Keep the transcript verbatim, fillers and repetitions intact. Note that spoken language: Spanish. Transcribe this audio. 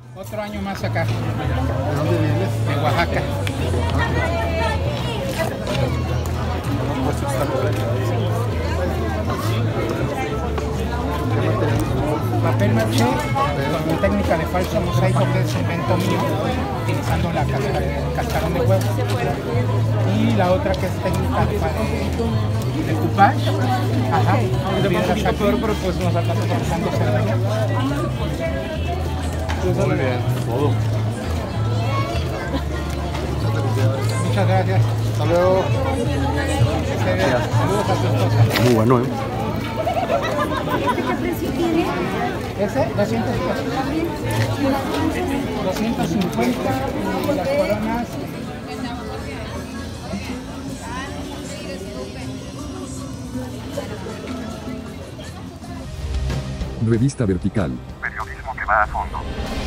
Otro año más acá. ¿De dónde vienes? De Oaxaca. Pues está Papel maché con técnica de falso mosaico, que es invento mío, utilizando la casca- el cascarón de huevo. Y la otra que es técnica de, de, de coupage. Ajá. Es un poquito peor, pero pues nos alcanza para Usando cerdeña. muy bien. Todo. Muchas gracias. Hasta luego. Que esté bien. Saludos a tu esposa. Muy bueno, ¿eh? ¿Este qué precio tiene? Ese, doscientos pesos. doscientos cincuenta y las coronas. Revista Vertical. Periodismo que va a fondo.